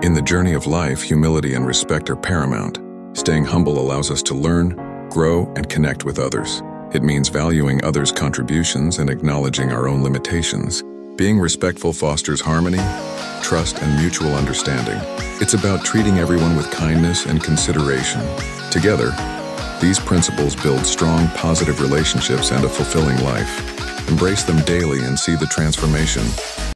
In the journey of life, humility and respect are paramount. Staying humble allows us to learn, grow, and connect with others. It means valuing others' contributions and acknowledging our own limitations. Being respectful fosters harmony, trust, and mutual understanding. It's about treating everyone with kindness and consideration. Together, these principles build strong, positive relationships and a fulfilling life. Embrace them daily and see the transformation.